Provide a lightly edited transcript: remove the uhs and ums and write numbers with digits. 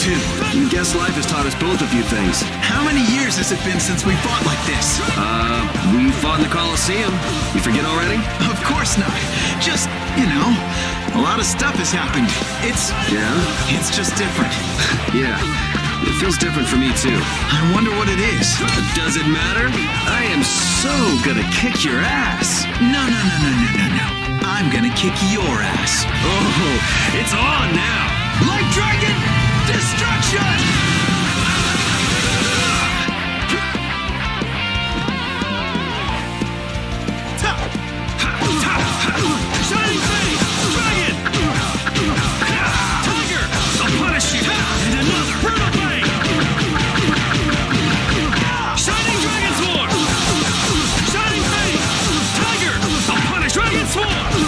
too. I guess life has taught us both a few things. How many years has it been since we fought like this? We fought in the Coliseum. You forget already? Of course not. Just, a lot of stuff has happened. Yeah? It's just different. Yeah. It feels different for me, too. I wonder what it is. Does it matter? I am so gonna kick your ass. No. I'm gonna kick your ass. Oh, it's on now. Light Dragon Destruction! Shining Face! Dragon! Tiger! I'll punish you! And another! Brutal Blade! Shining Dragon Sword! Shining Face! Tiger! I'll punish Dragon Sword!